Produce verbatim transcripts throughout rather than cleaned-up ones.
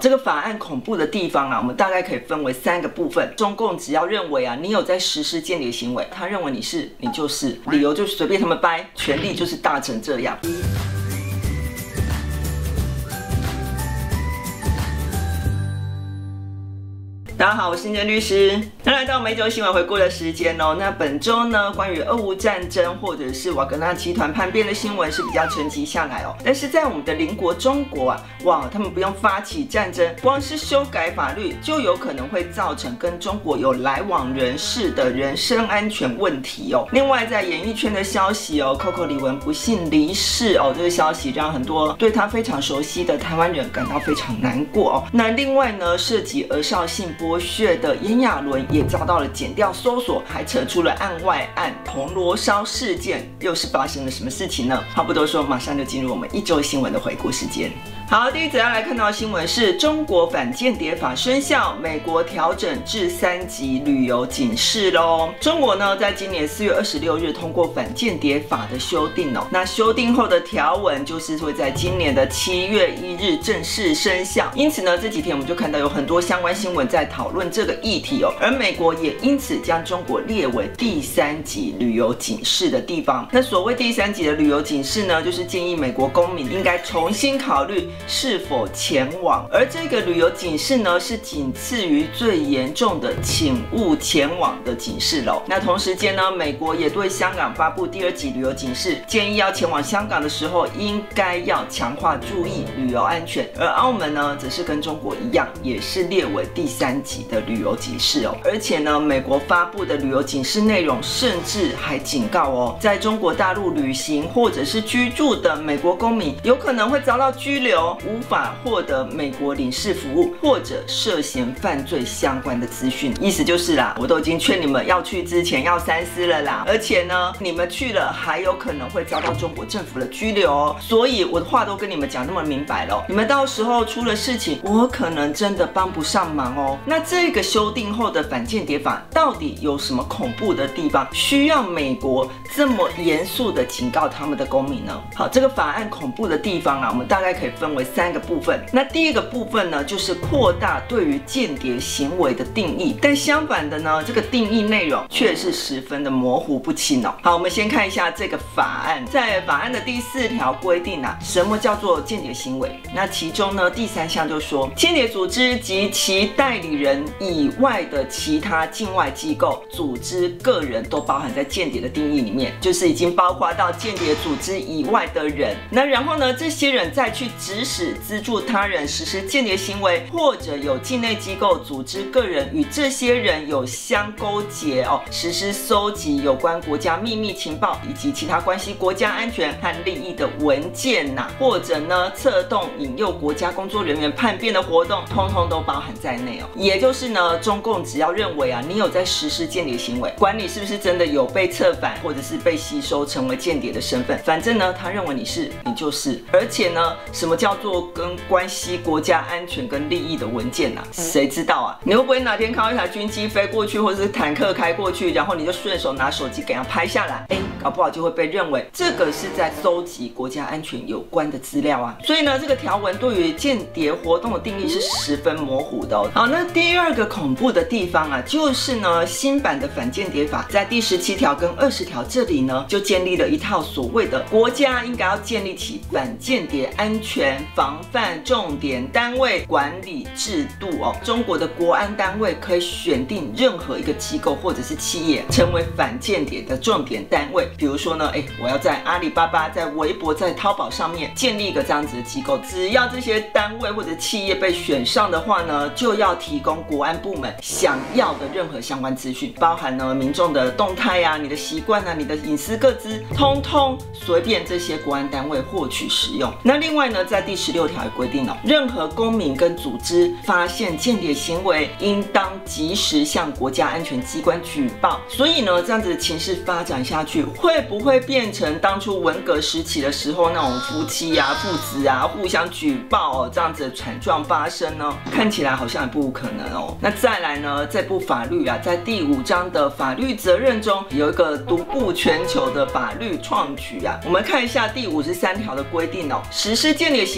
这个法案恐怖的地方啊，我们大概可以分为三个部分。中共只要认为啊，你有在实施间谍行为，他认为你是，你就是，理由就是随便他们掰，权力就是大成这样。大家好，我是金律师。那来到每周新闻回顾的时间哦。那本周呢，关于俄乌战争或者是瓦格纳集团叛变的新闻是比较沉寂下来哦。但是在我们的邻国中国啊，哇，他们不用发起战争，光是修改法律就有可能会造成跟中国有来往人士的人身安全问题哦。另外，在演艺圈的消息哦 ，Coco 李玟不幸离世哦，这个消息让很多对他非常熟悉的台湾人感到非常难过哦。那另外呢，涉及儿少性剥削的炎亚纶也遭到了检调搜索，还扯出了案外案铜锣烧事件，又是发生了什么事情呢？话不多说，马上就进入我们一周新闻的回顾时间。好，第一则要来看到的新闻是中国反间谍法生效，美国调整至三级旅游警示喽。中国呢，在今年四月二十六日通过反间谍法的修订哦，那修订后的条文就是会在今年的七月一日正式生效。因此呢，这几天我们就看到有很多相关新闻在讨论这个议题哦，而美国也因此将中国列为第三级旅游警示的地方。那所谓第三级的旅游警示呢，就是建议美国公民应该重新考虑是否前往，而这个旅游警示呢，是仅次于最严重的请勿前往的警示喽。那同时间呢，美国也对香港发布第二级旅游警示，建议要前往香港的时候，应该要强化注意旅游安全。而澳门呢，则是跟中国一样，也是列为第三级的旅游警示哦。而且呢，美国发布的旅游警示内容，甚至还警告哦，在中国大陆旅行或者是居住的美国公民，有可能会遭到拘留，无法获得美国领事服务，或者涉嫌犯罪相关的资讯。意思就是啦，我都已经劝你们要去之前要三思了啦。而且呢，你们去了还有可能会遭到中国政府的拘留哦。所以我的话都跟你们讲那么明白了，你们到时候出了事情，我可能真的帮不上忙哦。那这个修订后的反间谍法到底有什么恐怖的地方，需要美国这么严肃的警告他们的公民呢？好，这个法案恐怖的地方啊，我们大概可以分为三个部分。那第一个部分呢，就是扩大对于间谍行为的定义，但相反的呢，这个定义内容却是十分的模糊不清哦。好，我们先看一下这个法案，在法案的第四条规定啊，什么叫做间谍行为？那其中呢，第三项就说，间谍组织及其代理人以外的其他境外机构、组织、个人都包含在间谍的定义里面，就是已经包括到间谍组织以外的人。那然后呢，这些人再去指使、资助他人实施间谍行为，或者有境内机构、组织、个人与这些人有相勾结哦，实施搜集有关国家秘密情报以及其他关系国家安全和利益的文件呐、啊，或者呢策动引诱国家工作人员叛变的活动，通通都包含在内哦。也就是呢，中共只要认为啊，你有在实施间谍行为，管你是不是真的有被策反或者是被吸收成为间谍的身份，反正呢，他认为你是，你就是。而且呢，什么叫做跟关系国家安全跟利益的文件啊？谁知道啊？你会不会哪天看到一台军机飞过去，或者是坦克开过去，然后你就顺手拿手机给它拍下来？哎，搞不好就会被认为这个是在搜集国家安全有关的资料啊。所以呢，这个条文对于间谍活动的定义是十分模糊的哦。好，那第二个恐怖的地方啊，就是呢，新版的反间谍法在第十七条跟二十条这里呢，就建立了一套所谓的国家应该要建立起反间谍安全防范重点单位管理制度哦。中国的国安单位可以选定任何一个机构或者是企业成为反间谍的重点单位。比如说呢，哎，我要在阿里巴巴、在微博、在淘宝上面建立一个这样子的机构，只要这些单位或者企业被选上的话呢，就要提供国安部门想要的任何相关资讯，包含呢民众的动态啊、你的习惯啊、你的隐私个资，通通随便这些国安单位获取使用。那另外呢，在第十六条也规定了，任何公民跟组织发现间谍行为，应当及时向国家安全机关举报。所以呢，这样子的情势发展下去，会不会变成当初文革时期的时候那种夫妻啊、父子啊互相举报哦这样子的惨状发生呢？看起来好像也不可能哦。那再来呢，这部法律啊，在第五章的法律责任中有一个独步全球的法律创举啊。我们看一下第五十三条的规定哦，实施间谍行为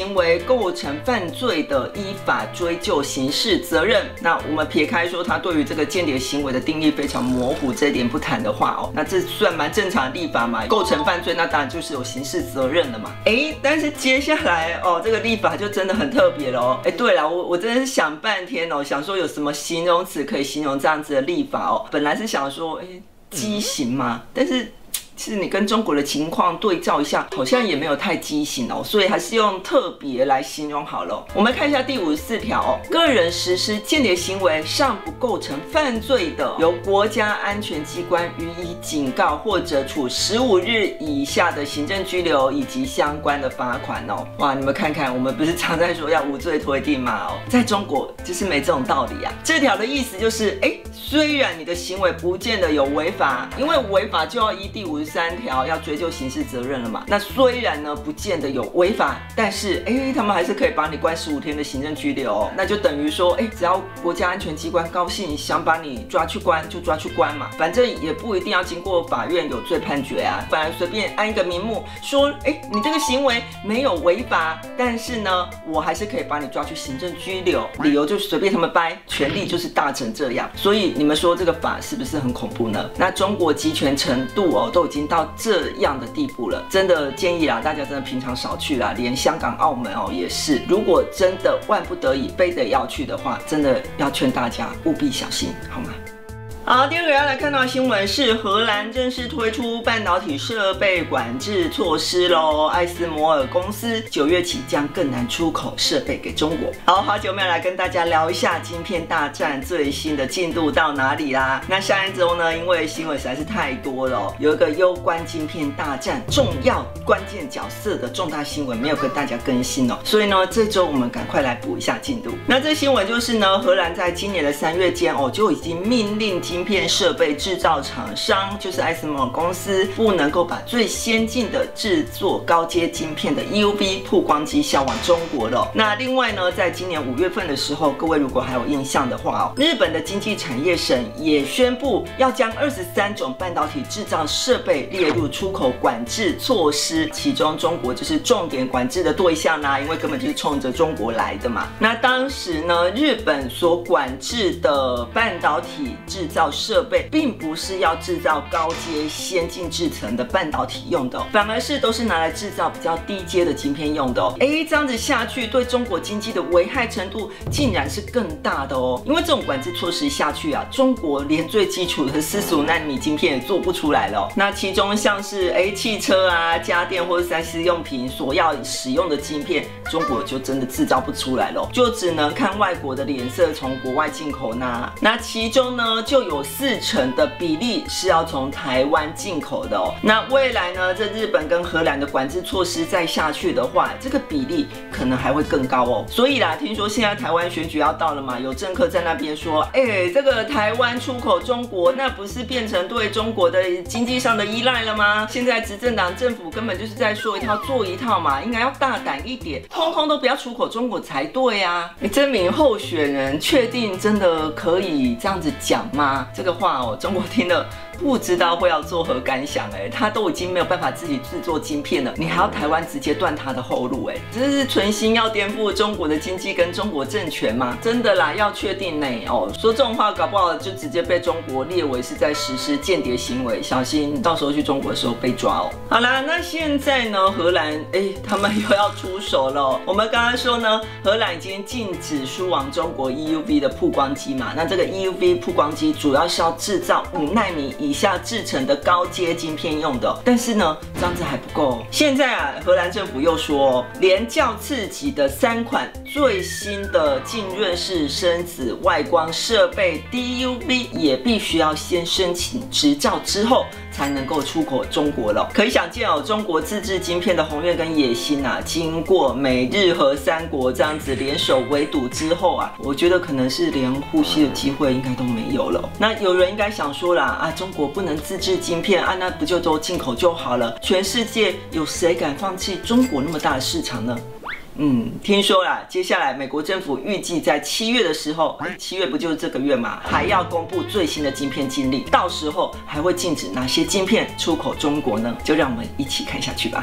行为构成犯罪的，依法追究刑事责任。那我们撇开说他对于这个间谍行为的定义非常模糊这一点不谈的话哦，那这算蛮正常的立法嘛，构成犯罪那当然就是有刑事责任了嘛。哎，但是接下来哦，这个立法就真的很特别了哦。哎，对了，我我真的是想半天哦，想说有什么形容词可以形容这样子的立法哦。本来是想说，哎，畸形嘛，但是。其实你跟中国的情况对照一下，好像也没有太畸形哦，所以还是用特别来形容好了。我们看一下第五十四条哦，个人实施间谍行为尚不构成犯罪的，由国家安全机关予以警告或者处十五日以下的行政拘留以及相关的罚款哦。哇，你们看看，我们不是常在说要无罪推定吗？哦，在中国就是没这种道理啊。这条的意思就是，哎，虽然你的行为不见得有违法，因为违法就要依第五十三条要追究刑事责任了嘛。那虽然呢不见得有违法，但是哎，他们还是可以把你关十五天的行政拘留哦。那就等于说，哎，只要国家安全机关高兴想把你抓去关，就抓去关嘛，反正也不一定要经过法院有罪判决啊。反而随便安一个名目说，哎，你这个行为没有违法，但是呢，我还是可以把你抓去行政拘留，理由就随便他们掰，权力就是大成这样。所以你们说这个法是不是很恐怖呢？那中国集权程度哦，都已经到这样的地步了，真的建议啦，大家真的平常少去啦，连香港、澳门哦也是。如果真的万不得已非得要去的话，真的要劝大家务必小心，好吗？好，第二个要来看到的新闻是荷兰正式推出半导体设备管制措施喽。艾斯摩尔公司九月起将更难出口设备给中国。好，好久没有来跟大家聊一下晶片大战最新的进度到哪里啦？那下一周呢，因为新闻实在是太多了，有一个攸关晶片大战重要关键角色的重大新闻没有跟大家更新哦，所以呢，这周我们赶快来补一下进度。那这新闻就是呢，荷兰在今年的三月间哦，就已经命令晶片设备制造厂商，就是艾斯摩尔公司，不能够把最先进的制作高阶晶片的 E U V 曝光机销往中国了。那另外呢，在今年五月份的时候，各位如果还有印象的话哦，日本的经济产业省也宣布要将二十三种半导体制造设备列入出口管制措施，其中中国就是重点管制的对象啦，因为根本就是冲着中国来的嘛。那当时呢，日本所管制的半导体制造设备并不是要制造高阶先进制程的半导体用的哦，反而是都是拿来制造比较低阶的晶片用的哦。哎，这样子下去对中国经济的危害程度竟然是更大的哦。因为这种管制措施下去啊，中国连最基础的四十五纳米晶片也做不出来了哦。那其中像是哎汽车啊、家电或者三 C 用品所要使用的晶片，中国就真的制造不出来了哦，就只能看外国的脸色，从国外进口呢。那其中呢，就有四成的比例是要从台湾进口的哦。那未来呢，这日本跟荷兰的管制措施再下去的话，这个比例可能还会更高哦。所以啦，听说现在台湾选举要到了嘛，有政客在那边说，哎，这个台湾出口中国，那不是变成对中国的经济上的依赖了吗？现在执政党政府根本就是在说一套做一套嘛，应该要大胆一点，通通都不要出口中国才对啊！你这名候选人确定真的可以这样子讲吗？这个话哦，中国听了不知道会要作何感想哎，他都已经没有办法自己制作晶片了，你还要台湾直接断他的后路哎，这是存心要颠覆中国的经济跟中国政权吗？真的啦，要确定呢哦，说这种话搞不好就直接被中国列为是在实施间谍行为，小心到时候去中国的时候被抓哦。好啦，那现在呢，荷兰哎，他们又要出手了哦。我们刚刚说呢，荷兰已经禁止输往中国 E U V 的曝光机嘛，那这个 E U V 曝光机主要是要制造五纳米以下制成的高阶晶片用的，但是呢，这样子还不够。现在啊，荷兰政府又说，连较刺激的三款最新的浸润式深紫外光设备 D U V 也必须要先申请执照之后，才能够出口中国了。可以想见哦，中国自制晶片的宏愿跟野心啊，经过美日荷三国这样子联手围堵之后啊，我觉得可能是连呼吸的机会应该都没有了。那有人应该想说啦，啊，中国不能自制晶片啊，那不就都进口就好了？全世界有谁敢放弃中国那么大的市场呢？嗯，听说啦，接下来美国政府预计在七月的时候，哎，七月不就是这个月嘛，还要公布最新的晶片禁令，到时候还会禁止哪些晶片出口中国呢？就让我们一起看下去吧。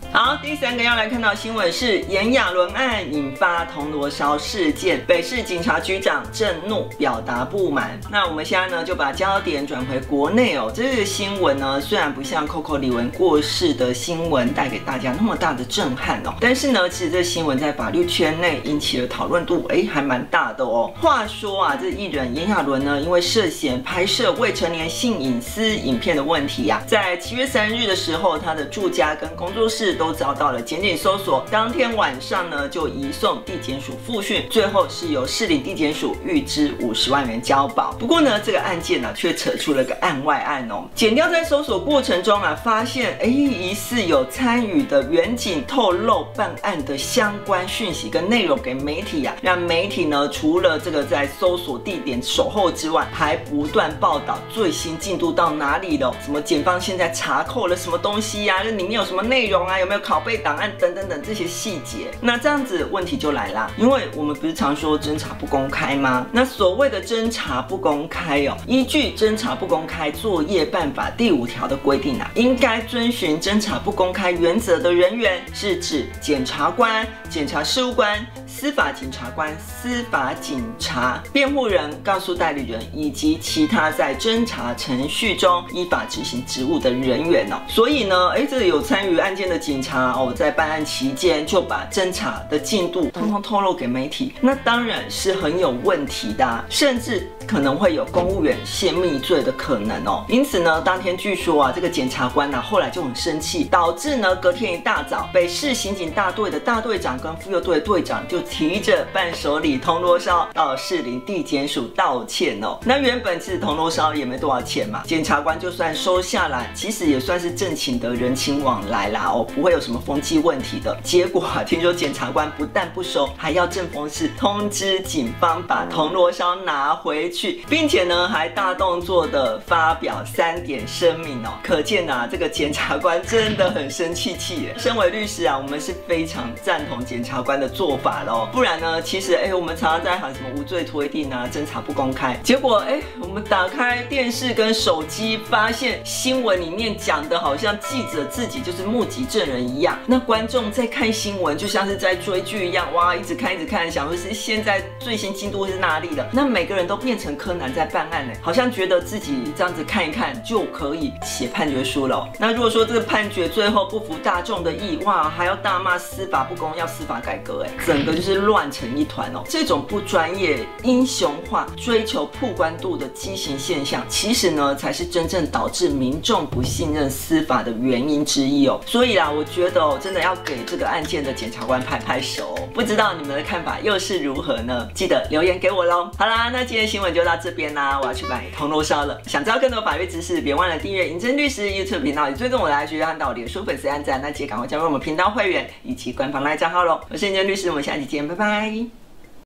好，第三个要来看到的新闻是炎亚纶案引发铜锣烧事件，北市警察局长震怒表达不满。那我们现在呢就把焦点转回国内哦，这个新闻呢虽然不像 Coco 李玟过世的新闻带给大家那么大的震撼哦，但是呢其实这新闻在法律圈内引起了讨论度，哎还蛮大的哦。话说啊，这艺人炎亚纶呢因为涉嫌拍摄未成年性隐私影片的问题啊，在七月三日的时候，他的住家跟工作室都遭到了检警搜索，当天晚上呢就移送地检署复讯，最后是由士林地检署预支五十万元交保。不过呢，这个案件呢却扯出了个案外案哦。检调在搜索过程中啊，发现哎疑似有参与的远警透露办案的相关讯息跟内容给媒体啊，让媒体呢除了这个在搜索地点守候之外，还不断报道最新进度到哪里了，什么检方现在查扣了什么东西呀、啊，这里面有什么内容啊，有没有拷贝档案等等等这些细节。那这样子问题就来啦，因为我们不是常说侦查不公开吗？那所谓的侦查不公开哦，依据侦查不公开作业办法第五条的规定啊，应该遵循侦查不公开原则的人员是指检察官、检察事务官、司法检察官、司法警察、辩护人、告诉代理人以及其他在侦查程序中依法执行职务的人员哦。所以呢，哎，这有参与案件的警察哦，在办案期间就把侦查的进度通通透露给媒体，那当然是很有问题的、啊，甚至可能会有公务员泄密罪的可能哦。因此呢，当天据说啊，这个检察官啊后来就很生气，导致呢隔天一大早，北市刑警大队的大队长跟妇幼队的队长就提着伴手礼铜锣烧到士林地检署道歉哦。那原本其实铜锣烧也没多少钱嘛，检察官就算收下来，其实也算是正请的人情往来啦哦，不会有什么风纪问题的。结果啊，听说检察官不但不收，还要正风是通知警方把铜锣烧拿回去，并且呢还大动作的发表三点声明哦。可见啊，这个检察官真的很生气气耶。身为律师啊，我们是非常赞同检察官的做法咯，不然呢，其实哎，我们常常在喊什么无罪推定啊，侦查不公开，结果哎，我们打开电视跟手机，发现新闻里面讲的好像记者自己就是目击证人一样，那观众在看新闻就像是在追剧一样，哇，一直看一直看，想说是现在最新进度是哪里的？那每个人都变成柯南在办案呢，好像觉得自己这样子看一看就可以写判决书了、哦。那如果说这个判决最后不服大众的意，哇，还要大骂司法不公，要司法改革，哎，整个就是乱成一团哦。这种不专业、英雄化、追求曝光度的畸形现象，其实呢才是真正导致民众不信任司法的原因之一哦。所以啦，我觉得哦，真的要给这个案件的检察官拍拍手、哦。不知道你们的看法又是如何呢？记得留言给我喽。好啦，那今天新闻就到这边啦，我要去买铜锣烧了。想知道更多法律知识，别忘了订阅银针律师 YouTube 频道，也追踪我的 I G 和到脸书粉丝按赞，那记得赶快加入我们频道会员以及官方 LINE 账号喽。我是银针律师，我们下期见，拜拜。